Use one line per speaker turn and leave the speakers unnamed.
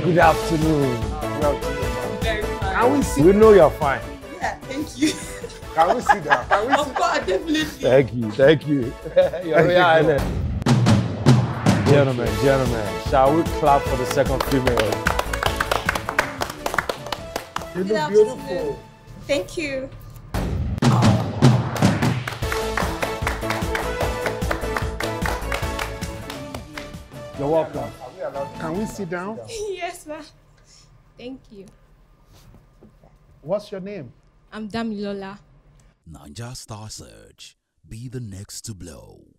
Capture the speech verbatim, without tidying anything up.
Good afternoon.
Good afternoon.
Very fine.
Can we see?
We know you're fine.
Yeah, thank you.
Can we sit down? Can we
Of
sit
course, definitely.
Thank you, thank you. Your Royal Highness. Gentlemen, gentlemen, shall we clap for the second female?
You
Good
look
afternoon.
beautiful.
Thank you.
You're welcome.
Are we allowed? Can we sit down?
Yes, ma'am. Thank you.
What's your name?
I'm Damilola.
Naija Star Search. Be the next to blow.